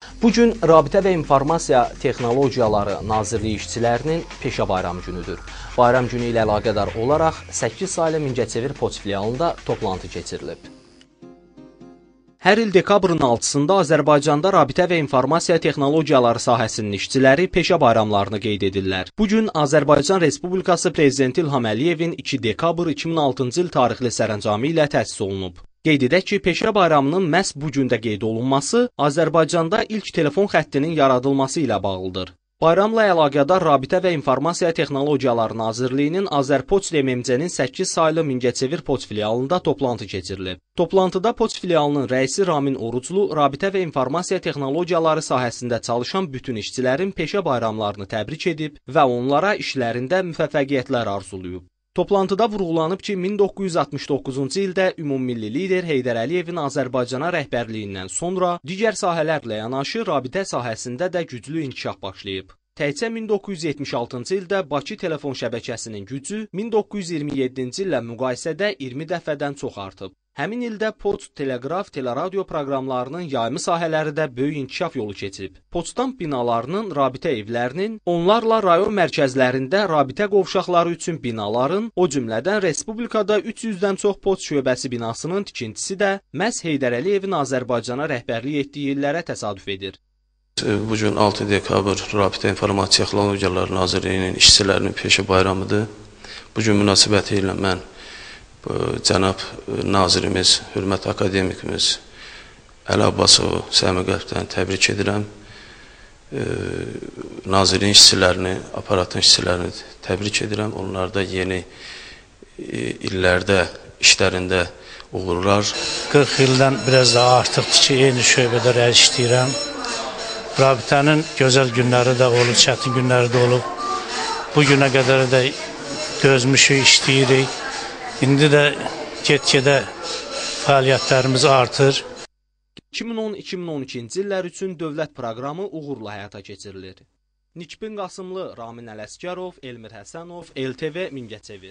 Bugün Rabitə və İnformasiya Texnologiyaları Nazirliyi işçilərinin peşə bayram günüdür. Bayram günü ilə əlaqədar olaraq 8 saylı Mingəçevir poçt filialında toplantı keçirilib. Hər il dekabrın 6-sında Azərbaycanda Rabitə və İnformasiya Texnologiyaları sahəsinin işçiləri peşə bayramlarını qeyd edirlər. Bugün Azərbaycan Respublikası Prezidenti İlham Əliyevin 2 dekabr 2006-cı il tarixli sərəncamı ilə təsis olunub. Qeyd edək ki, peşə bayramının məhz bu gündə qeyd olunması Azərbaycanda ilk telefon xəttinin yaradılması ilə bağlıdır. Bayramla əlaqədar Rabitə və İnformasiya Texnologiyaları Nazirliyinin Azərpoçt MMC-nin 8 saylı Mingəçevir poçt filialında toplantı keçirilib. Toplantıda poçt filialının rəisi Ramin Oruclu Rabitə və İnformasiya Texnologiyaları sahəsində çalışan bütün işçilərin peşə bayramlarını təbrik edib və onlara işlərində müvəffəqiyyətlər arzulayıb. Toplantıda vurğulanıb ki, 1969-cu ildə ümummilli lider Heydər Əliyevin Azərbaycana rəhbərliyindən sonra digər sahələrlə yanaşı rabitə sahəsində də güclü inkişaf başlayıb. Təkcə 1976-cı ildə Bakı telefon şəbəkəsinin gücü 1927-ci illə müqayisədə 20 dəfədən çox artıb. Həmin ildə poçt, teleqraf, teleradio proqramlarının yayımı sahələri də böyük inkişaf yolu keçib. Poçstamp binalarının, rabitə evlərinin, onlarla rayon mərkəzlərində rabitə qovşaqları üçün binaların, o cümlədən Respublikada 300-dən çox poçt şöbəsi binasının tikintisi də məhz Heydər Əliyevin Azərbaycana rəhbərlik etdiyi illərə təsadüf edir. Bugün 6 dekabr Rabitə İnformasiya Texnologiyaları Nazirliyinin işçilərinin peşə bayramıdır. Bugün münasibəti ilə mən cənab nazirimiz, hörmətli akademikimiz Əli Abbasovu səmimi qəlbdən təbrik edirəm. Nazirliyin işçilərini, aparatın işçilərini təbrik edirəm. Onlar da yeni illərdə, işlərində uğurlar. 40 ildən biraz daha artıqdır ki, eyni şöbədə rəis işləyirəm. Rabitənin gözəl günləri də olub, çətin günləri də olub. Bu günə qədər də dözmüşük, işləyirik. İndi də get-gedə fəaliyyətlərimiz artır. 2010-2012-ci illər üçün dövlət proqramı uğurla həyata keçirilir. Nikbin Qasımlı, Ramin Ələsgərov, Elmir Həsənov, LTV Mingəçevir.